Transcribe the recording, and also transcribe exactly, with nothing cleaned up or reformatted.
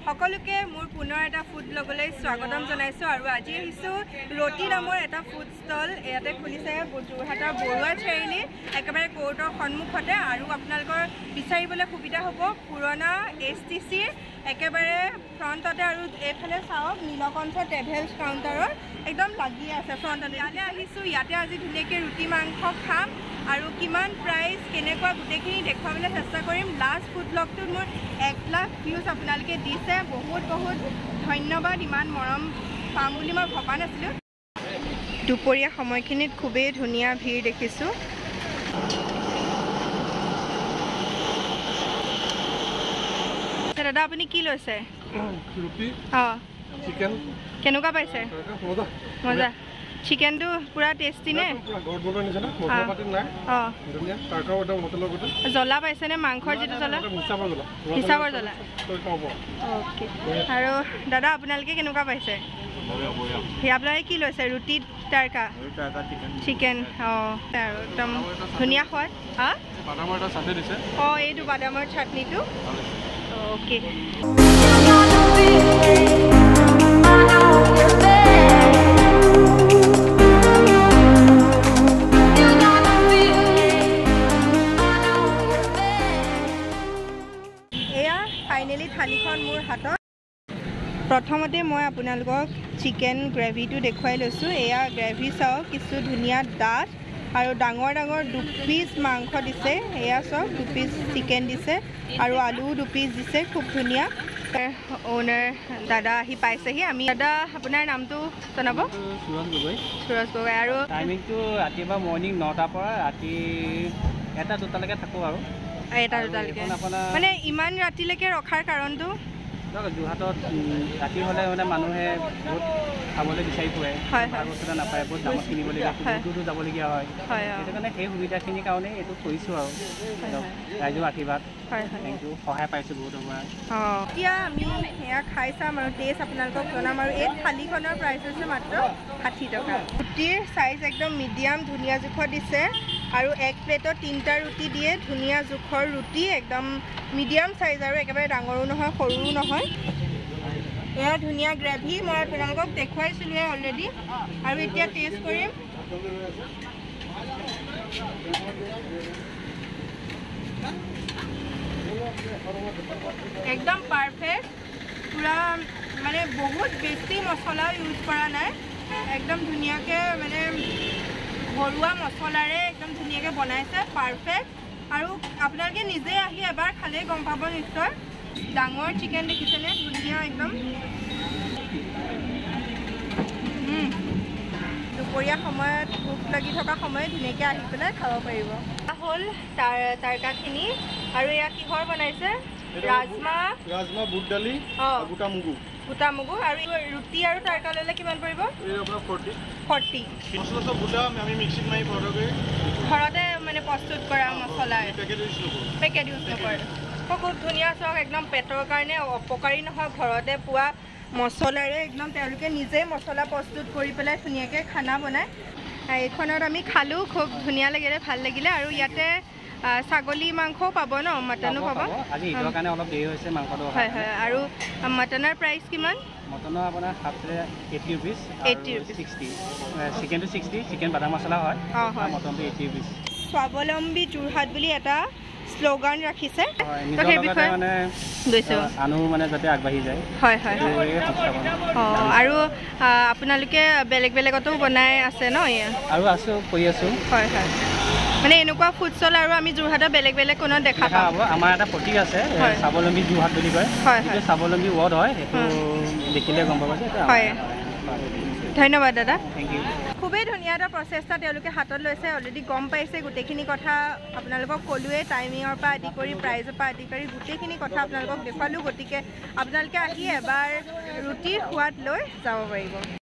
সকলোকে মোৰ পুনৰ এটা ফুড লগলৈ স্বাগতম জনাইছো আৰু আজি আহিছো ৰটি নামৰ এটা ফুড ষ্টল ইয়াতে খুলিছে যোৰহাটৰ বৰুৱা চাৰিআলি একেবাৰে কোৰ্টৰ সন্মুখতে আৰু আপোনালোকৰ বিচাৰিবলৈ সুবিধা হ'ব পুৰণা এছ টি চি একেবাৰে ফ্ৰণ্টতে আৰু এইফালে চাওক নীলকণ্ঠ ট্ৰেভেলছ কাউণ্টাৰৰ একদম লাগি আছে ফ্ৰণ্টতে ইয়াতে আহিছো ইয়াতে আজি ধুনীয়াকৈ ৰুটি মাংস খাম আৰু কিমান প্ৰাইস কেনেকুৱা গুটেখিনি দেখুৱাবলৈ চেষ্টা কৰিম লাষ্ট ফুড ব্লগটোত মোৰ এক লাখ ভিউজ আপোনালোকে দিছে বহুত বহুত ধন্যবাদ ইমান মৰম পাম বুলি মই ভবা নাছিলোঁ দুপৰীয়া সময়খিনিত খুবেই ধুনীয়া ভিৰ দেখিছোঁ দাদা আপুনি কি লৈছে ৰুটি অঁ চিকেন কেনেকুৱা পাইছে মজা মজা চিকেনটো পুৰা টেষ্টি নে জ্বলা পাইছেনে মাংসৰ যিটো জ্বলা হিচাপৰ জ্বলা অ'কে আৰু দাদা আপোনালোকে কেনেকুৱা পাইছে আপোনালোকে কি লৈছে ৰুটিত তাৰকা চিকেন অঁ আৰু একদম ধুনীয়া সোৱাদ অঁ এইটো বাদামৰ চাটনিটো অ'কে ফাইনেলি থালিখন মোৰ হাতত প্ৰথমতে মই আপোনালোকক চিকেন গ্ৰেভিটো দেখুৱাই লৈছোঁ এয়া গ্ৰেভি চাওক কিছু ধুনীয়া ডাঠ আৰু ডাঙৰ ডাঙৰ দুপিচ মাংস দিছে এয়া চাওক দুপিচ চিকেন দিছে আৰু আলু দুপিচ দিছে খুব ধুনীয়া অ'নাৰ দাদা আহি পাইছেহি আমি দাদা আপোনাৰ নামটো জনাব সুৰজ গগৈ সুৰজ গগৈ আৰু টাইমিংটো ৰাতিপুৱা মৰ্ণিং নটাৰ পৰা ৰাতি এটা দুটালৈকে থাকোঁ আৰু এটা দুটালৈকে মানে ইমান ৰাতিলৈকে ৰখাৰ কাৰণটো যোৰহাটত ৰাতি হ'লে মানে মানুহে বহুত খাবলৈ বিচাৰি ফুৰে বস্তু নাপায় বহুত দামত কিনিবলগীয়া দূৰ দূৰ যাবলগীয়া হয় সেইটো কাৰণে সেই সুবিধাখিনিৰ কাৰণে এইটো কৰিছোঁ আৰু ৰাইজৰ আশীৰ্বাদ থেংক ইউ সহায় পাইছোঁ বহুতৰ পৰা অঁ এতিয়া আমি সেয়া খাই চাম আৰু টেষ্ট আপোনালোকক জনাম আৰু এই থালিখনৰ প্ৰাইচ হৈছে মাত্ৰ ষাঠি টকা ৰুটিৰ চাইজ একদম মিডিয়াম ধুনীয়া জোখত দিছে আৰু এক প্লেটত তিনিটা ৰুটি দিয়ে ধুনীয়া জোখৰ ৰুটি একদম মিডিয়াম চাইজ আৰু একেবাৰে ডাঙৰো নহয় সৰুও নহয় এয়া ধুনীয়া গ্ৰেভি মই আপোনালোকক দেখুৱাইছিলোঁ অলৰেডি আৰু এতিয়া টেষ্ট কৰিম একদম পাৰফেক্ট পুৰা মানে বহুত বেছি মছলা ইউজ কৰা নাই একদম ধুনীয়াকৈ মানে ঘৰুৱা মছলাৰে একদম ধুনীয়াকৈ বনাইছে পাৰফেক্ট আৰু আপোনালোকে নিজে আহি এবাৰ খালেই গম পাব নিশ্চয় ডাঙৰ চিকেন দেখিছেনে ধুনীয়া একদম দুপৰীয়া সময়ত ভোক লাগি থকা সময়ত ধুনীয়াকৈ আহি পেলাই খাব পাৰিব হ'ল তাৰ তাৰকাখিনি আৰু এয়া কিহৰ বনাইছে ৰাজমাহ ৰাজমাহ বুট দালি গোটা মগু গোটা মগু আৰু ৰুটি আৰু তাৰকা ল'লে কিমান পৰিব ফৰ্টি ঘৰতে মানে প্ৰস্তুত কৰা মছলা পেকেট ইউজ নকৰে খুব ধুনীয়া চাওক একদম পেটৰ কাৰণে অপকাৰী নহয় ঘৰতে পোৱা মছলাৰে একদম তেওঁলোকে নিজেই মছলা প্ৰস্তুত কৰি পেলাই ধুনীয়াকৈ খানা বনায় এইখনত আমি খালোঁ খুব ধুনীয়া লাগিলে ভাল লাগিলে আৰু ইয়াতে ছাগলী মাংসও পাব ন মটনো পাব হয় হয় আৰু মটনৰ প্ৰাইচ কিমান মটনৰ আপোনাৰ half plate eighty rupees eighty rupees sixty চিকেনটো ছিক্সটি চিকেন বাটাৰ মছলা হয় মটনটো এইটি ৰুপিজ স্বাৱলম্বী যোৰহাট বুলি এটা শ্লোগান ৰাখিছে আনো মানে যাতে আগবাঢ়ি যায় হয় হয় অঁ আৰু আপোনালোকে বেলেগ বেলেগতো বনাই আছে ন আৰু আছোঁ কৰি আছোঁ হয় হয় মানে এনেকুৱা ফুড ষ্টল আৰু আমি যোৰহাটৰ বেলেগ বেলেগ কোনত দেখা পাব আমাৰ এটা প্ৰতীক আছে স্বাৱলম্বী যোৰহাট বুলি কয় হয় স্বাৱলম্বী ৱৰ্ড হয় সেইটো দেখিলে গম পাব যে হয় ধন্যবাদ দাদা থেংক ইউ খুবেই ধুনীয়া এটা প্ৰচেষ্টা তেওঁলোকে হাতত লৈছে অলৰেডি গম পাইছে গোটেইখিনি কথা আপোনালোকক ক'লোৱেই টাইমিঙৰ পৰা আদি কৰি প্ৰাইজৰ পৰা আদি কৰি গোটেইখিনি কথা আপোনালোকক দেখুৱালোঁ গতিকে আপোনালোকে আহি এবাৰ ৰুটিৰ সোৱাদ লৈ যাব পাৰিব